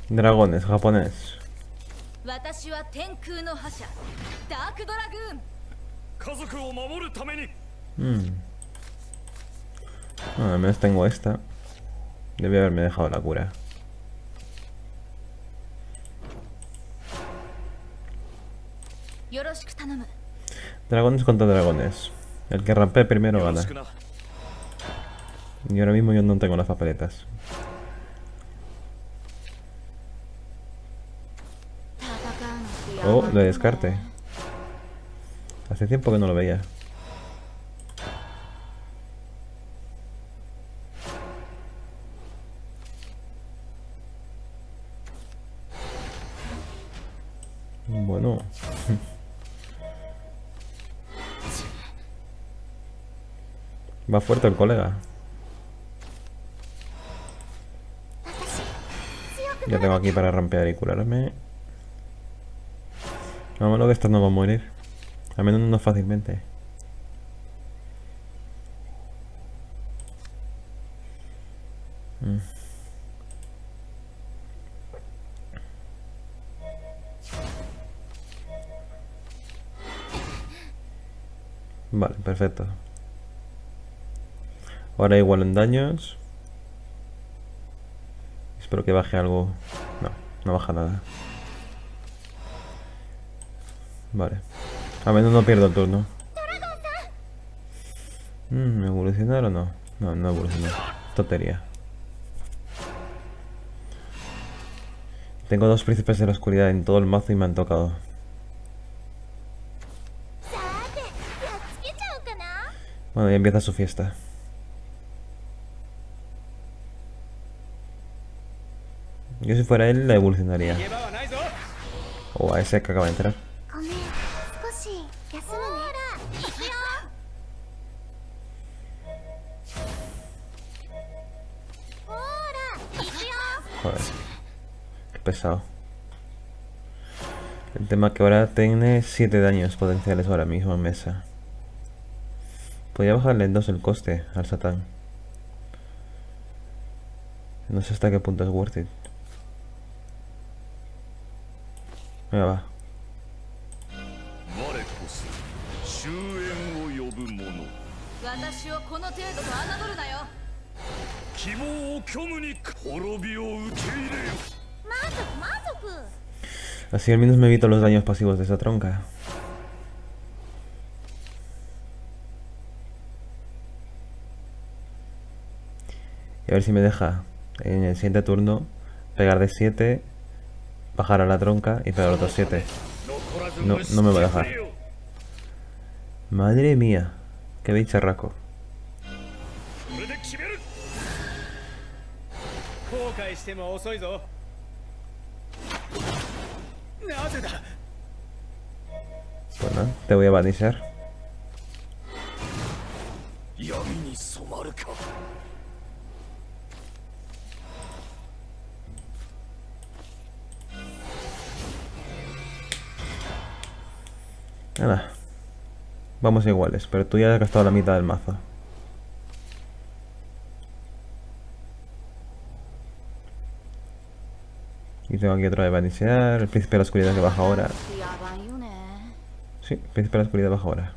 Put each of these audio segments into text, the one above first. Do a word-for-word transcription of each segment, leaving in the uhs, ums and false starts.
Dragones, japonés. Mm. Bueno, al menos tengo esta. Debí haberme dejado la cura. Dragones contra dragones. El que rampee primero gana. Y ahora mismo yo no tengo las papeletas. Oh, de descarte. Hace tiempo que no lo veía. Bueno. Va fuerte el colega. Ya tengo aquí para rampear y curarme. Vámonos que esta no va a morir. Al menos no fácilmente. Mm. Vale, perfecto. Ahora igual en daños. Espero que baje algo. No, no baja nada. Vale. A menos no pierdo el turno. Mm, ¿evolucionar o no? No, no evolucionar. Tontería. Tengo dos príncipes de la oscuridad en todo el mazo y me han tocado. Bueno, ya empieza su fiesta. Yo si fuera él la evolucionaría. O a ese que acaba de entrar. Joder. Qué pesado. El tema que ahora tiene siete daños potenciales ahora mismo en mesa. Podría bajarle en dos el coste al Satán. No sé hasta qué punto es worth it. Venga, va. Así al menos me evito los daños pasivos de esa tronca. Y a ver si me deja en el siguiente turno pegar de siete, bajar a la tronca y pegar otros siete. No, no me va a dejar. Madre mía, qué bicharraco. Bueno, te voy a banishar. Nada. Vamos iguales, pero tú ya has gastado la mitad del mazo. Y tengo aquí otra de balancear. El príncipe de la oscuridad que baja ahora. Sí, el príncipe de la oscuridad baja ahora.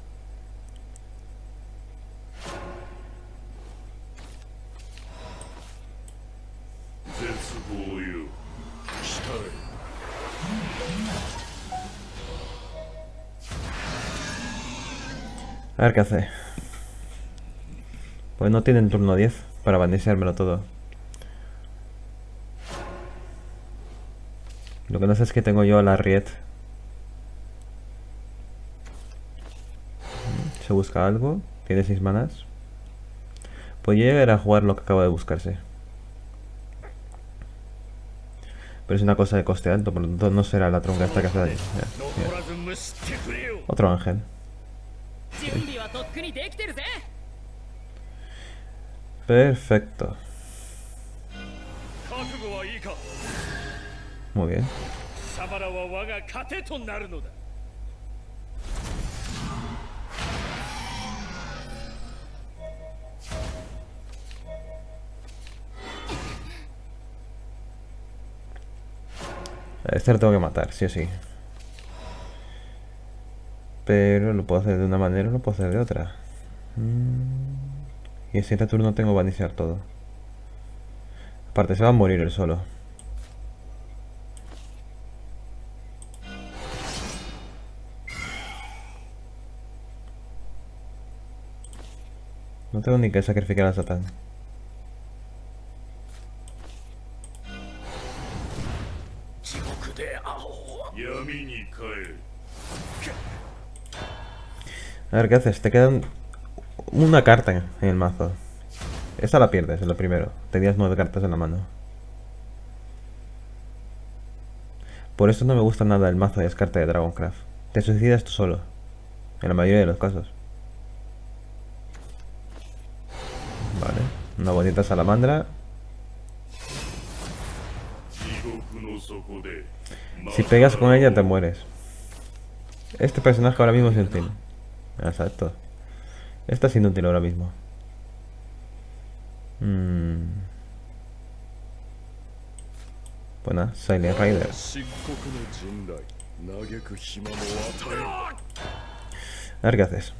A ver qué hace. Pues no tienen turno diez para bandeseármelo todo. Lo que no sé es que tengo yo a la Riet. Se busca algo. Tiene seis manas. Podría llegar a jugar lo que acaba de buscarse. Pero es una cosa de coste alto, por lo tanto no será la tronca esta que hace daño. Ya, ya. Otro ángel. Sí. Perfecto. Muy bien. Este lo tengo que matar, sí o sí. Pero lo puedo hacer de una manera o lo puedo hacer de otra. Y en siguiente turno tengo que vaniciar todo. Aparte, se va a morir él solo. No tengo ni que sacrificar a Satán. A ver, ¿qué haces? Te quedan una carta en el mazo. Esta la pierdes, es lo primero. Tenías nueve cartas en la mano. Por eso no me gusta nada el mazo de descarte de Dragoncraft. Te suicidas tú solo. En la mayoría de los casos. Vale. Una bonita salamandra. Si pegas con ella te mueres. Este personaje ahora mismo es inútil. Exacto. Esta es inútil ahora mismo. Mm. Buena, Silent Rider. A ver qué haces.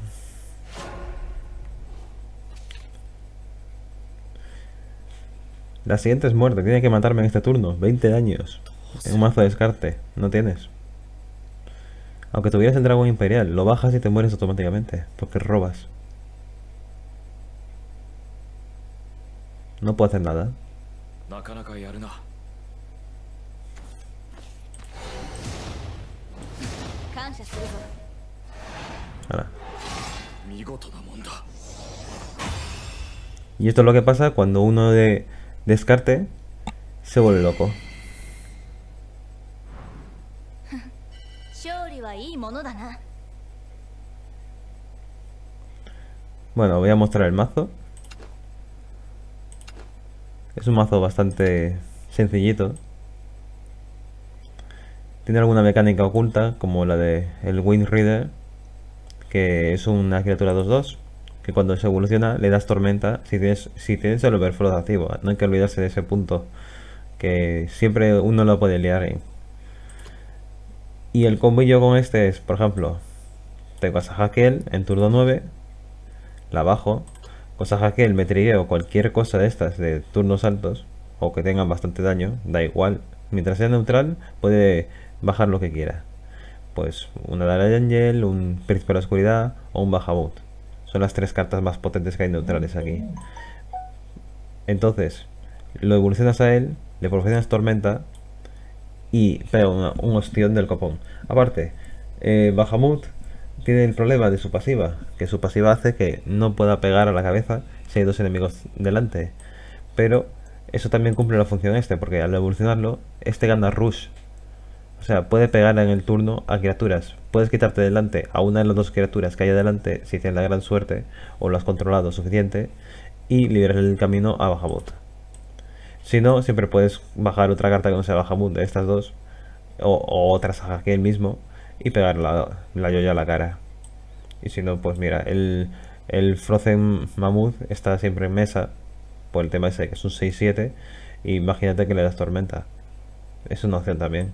La siguiente es muerte. Tiene que matarme en este turno. veinte daños. En un mazo de descarte. No tienes. Aunque tuvieras el dragón imperial, lo bajas y te mueres automáticamente. Porque robas. No puedo hacer nada. Ahora. Y esto es lo que pasa cuando uno de descarte se vuelve loco. Bueno, voy a mostrar el mazo. Es un mazo bastante sencillito. Tiene alguna mecánica oculta, como la de el Wind Rider, que es una criatura dos dos, que cuando se evoluciona le das tormenta si tienes, si tienes el Overflow activo. No hay que olvidarse de ese punto, que siempre uno lo puede liar en. Y el combillo con este es, por ejemplo, tengo a Sahagel en turno nueve, la bajo. Con Sahagel me trigueo cualquier cosa de estas de turnos altos, o que tengan bastante daño, da igual. Mientras sea neutral, puede bajar lo que quiera. Pues una Dala Angel, un Príncipe de la Oscuridad o un Bahamut. Son las tres cartas más potentes que hay neutrales aquí. Entonces, lo evolucionas a él, le proporcionas tormenta y pega una, un ostión del copón. Aparte, eh, Bahamut tiene el problema de su pasiva, que su pasiva hace que no pueda pegar a la cabeza si hay dos enemigos delante. Pero eso también cumple la función este, porque al evolucionarlo, este gana rush. O sea, puede pegar en el turno a criaturas. Puedes quitarte delante a una de las dos criaturas que hay delante si tienes la gran suerte o lo has controlado suficiente, y liberar el camino a Bahamut. Si no, siempre puedes bajar otra carta que no sea Bahamut de estas dos, o, o otra saga que él mismo, y pegar la, la yoya a la cara. Y si no, pues mira, el, el Frozen Mammoth está siempre en mesa por el tema ese que es un seis siete, y imagínate que le das tormenta. Es una opción también.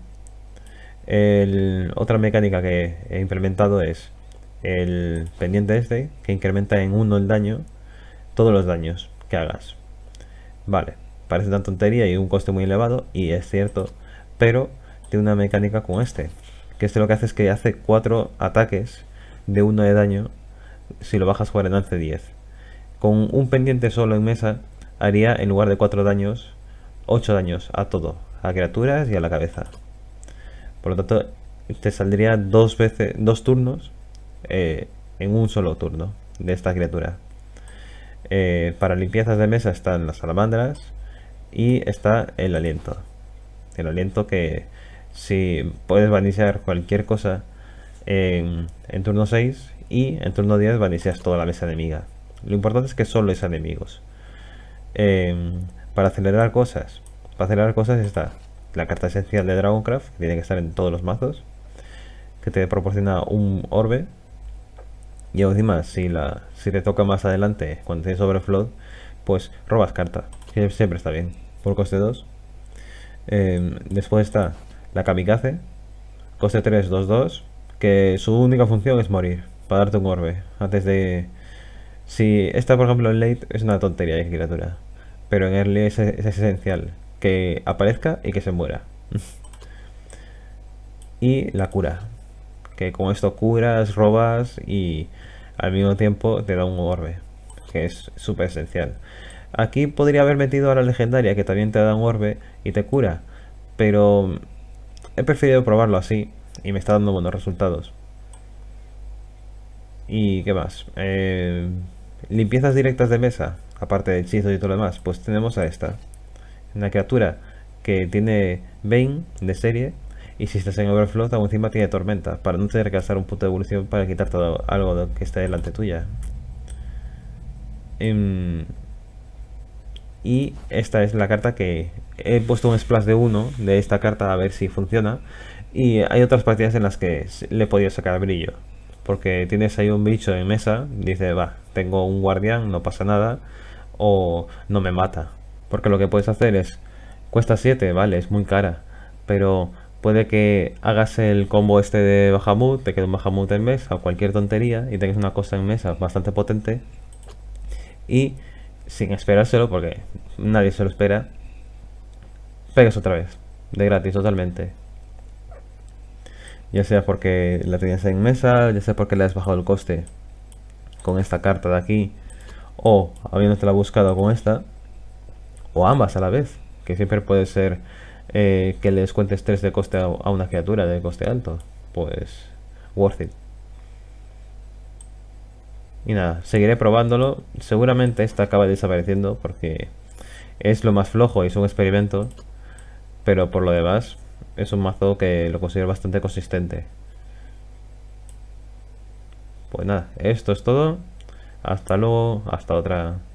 El, otra mecánica que he implementado es el pendiente este, que incrementa en uno el daño, todos los daños que hagas. Vale, parece una tontería y un coste muy elevado, y es cierto, pero tiene una mecánica como este, que este lo que hace es que hace cuatro ataques de uno de daño si lo bajas por enlace diez. Con un pendiente solo en mesa haría, en lugar de cuatro daños, ocho daños a todo, a criaturas y a la cabeza. Por lo tanto, te saldría dos veces, dos turnos eh, en un solo turno de esta criatura. Eh, para limpiezas de mesa están las salamandras y está el aliento. El aliento que si puedes vaniciar cualquier cosa en, en turno seis, y en turno diez vanicias toda la mesa enemiga. Lo importante es que solo es enemigos. Eh, para acelerar cosas, para acelerar cosas está la carta esencial de Dragoncraft, que tiene que estar en todos los mazos, que te proporciona un orbe. Y encima, si, la, si te toca más adelante, cuando tienes overflow, pues robas carta, que siempre está bien, por coste dos. Eh, después está la Kamikaze, coste tres, dos, dos, que su única función es morir, para darte un orbe, antes de... Si esta, por ejemplo, en late es una tontería de criatura, pero en early es, es esencial que aparezca y que se muera. Y la cura, que con esto curas, robas y al mismo tiempo te da un orbe, que es súper esencial. Aquí podría haber metido a la legendaria, que también te da un orbe y te cura, pero he preferido probarlo así y me está dando buenos resultados. ¿Y qué más? Eh, limpiezas directas de mesa, aparte de hechizos y todo lo demás, pues tenemos a esta. Una criatura que tiene Bane de serie, y si estás en Overflow aún encima tiene Tormenta, para no tener que gastar un punto de evolución para quitar todo algo que esté delante tuya. Em, y esta es la carta que he puesto un splash de uno de esta carta a ver si funciona. Y hay otras partidas en las que le he podido sacar brillo, porque tienes ahí un bicho en mesa, dice, va, tengo un guardián, no pasa nada, o no me mata. Porque lo que puedes hacer es, cuesta siete, vale, es muy cara, pero puede que hagas el combo este de Bahamut, te quede un Bahamut en mesa o cualquier tontería y tengas una cosa en mesa bastante potente, y sin esperárselo, porque nadie se lo espera, pegas otra vez, de gratis totalmente. Ya sea porque la tenías en mesa, ya sea porque le has bajado el coste con esta carta de aquí, o habiéndotela buscado con esta, o ambas a la vez, que siempre puede ser eh, que le descuentes tres de coste a una criatura de coste alto, pues worth it. Y nada, seguiré probándolo. Seguramente esta acaba desapareciendo porque es lo más flojo y es un experimento, pero por lo demás es un mazo que lo considero bastante consistente. Pues nada, esto es todo. Hasta luego, hasta otra.